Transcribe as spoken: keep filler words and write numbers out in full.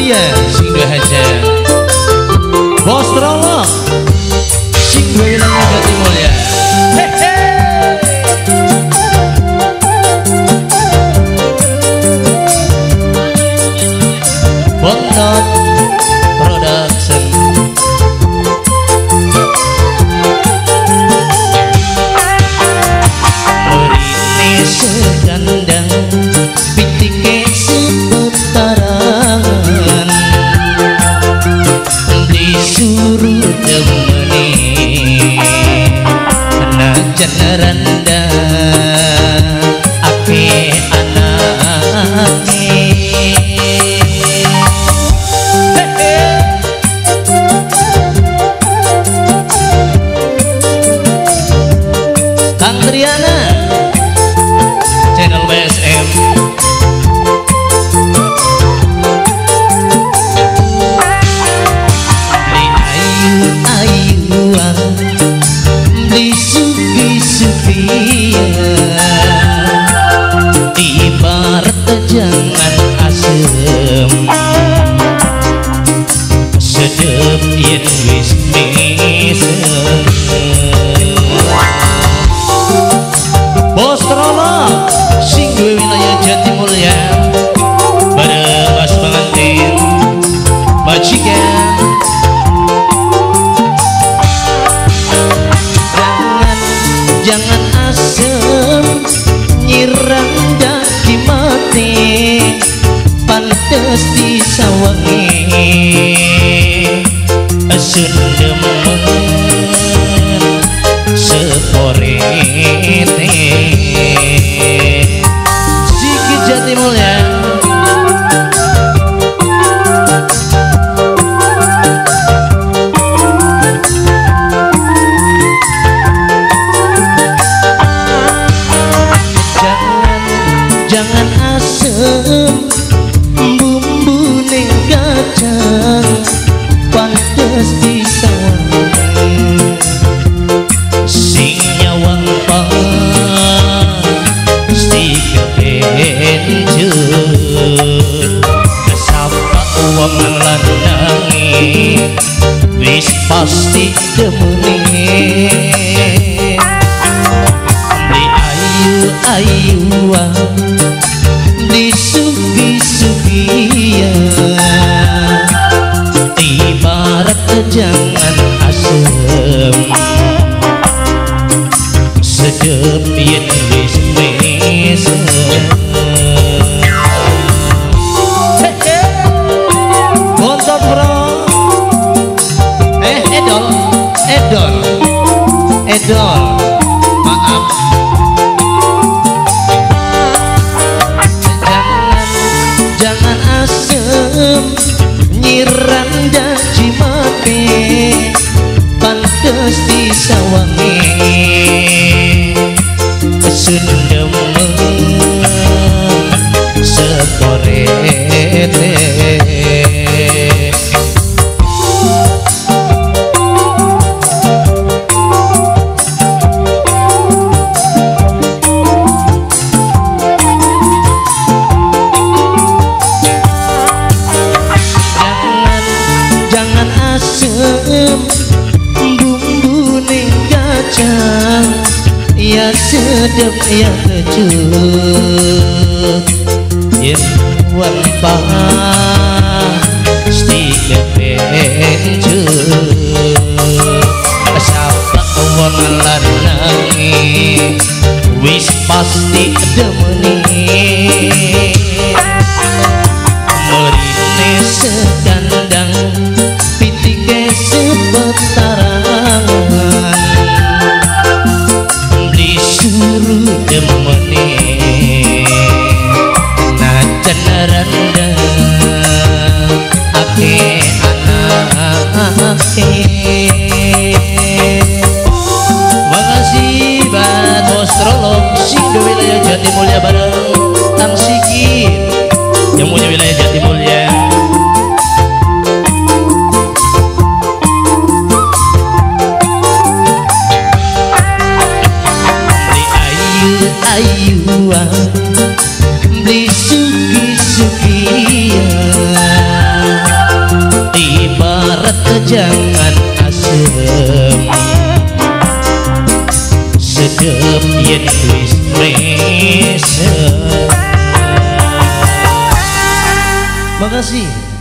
Mulia sing dua haja Bos Trolok sing dua wilayah Jatimulya. Hehe Bontot Production Merine segandang pitike seputaran disuruh temani najan randa ake anake Kang Triana channel B S M beli ayu-ayuan beli supi-supian ibarat jangan asem sedep yen wis mesem. Bos Trolok sing duwe wilayah Jatimulya bareng Mas pengantin majikan jangan jangan asem nyirang daki mati pantes disawangi sundemen seporete Siki Jatimulya jangan jangan asem bumbu ning kacang pantes disawangi sing nyawang pasti kebenjur sapa wong lanangi wis pasti demuni beli ayu-ayuan beli supi-supian ibarat jangan asem sedep yen wis mesem. Bontot bro eh edol edol edol maaf jangan jangan asem nyiram janji mati pantes disawangi sundemen seporete jangan jangan asem bumbu ning kacang ya sedep ya kecut yen wan pasti kebenjur sapa wong lanangi wis pasti demeni merine segandang pitike seputaran disuruh demeni najan randa ake anake. Makasih buat Bos Trolok sing duwe wilayah Jatimulya bareng Kang Siki yang punya wilayah Jatimulya. Beli ayu-ayuan beli suki-sukian jangan asem sedep yen wis resep. Makasih.